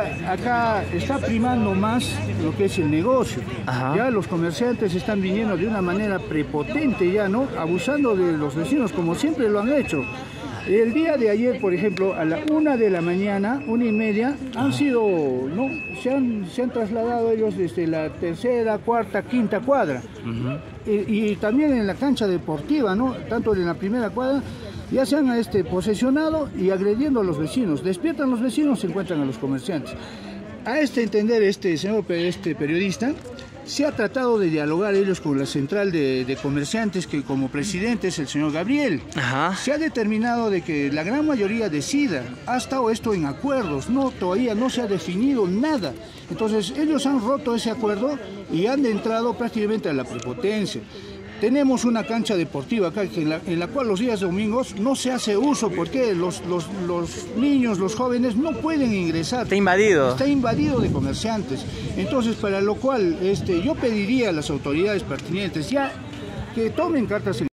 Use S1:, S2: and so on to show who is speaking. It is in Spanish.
S1: acá está primando más lo que es el negocio.
S2: Ajá.
S1: Ya los comerciantes están viniendo de una manera prepotente ya, ¿no? Abusando de los vecinos, como siempre lo han hecho. El día de ayer, por ejemplo, a la 1 de la mañana, 1:30, han sido, ¿no? Se han trasladado ellos desde la tercera, cuarta, quinta cuadra. Y también en la cancha deportiva, ¿no? Tanto en la primera cuadra, ya se han posesionado y agrediendo a los vecinos. Despiertan los vecinos, se encuentran a los comerciantes. A entender, señor periodista, se ha tratado de dialogar ellos con la central de comerciantes, que como presidente es el señor Gabriel.
S2: Ajá.
S1: Se ha determinado de que la gran mayoría decida. Ha estado esto en acuerdos, todavía no se ha definido nada. Entonces ellos han roto ese acuerdo y han entrado prácticamente a la prepotencia. Tenemos una cancha deportiva acá en la cual los días domingos no se hace uso porque los niños, los jóvenes no pueden ingresar.
S2: Está invadido.
S1: Está invadido de comerciantes. Entonces, para lo cual yo pediría a las autoridades pertinentes ya que tomen cartas en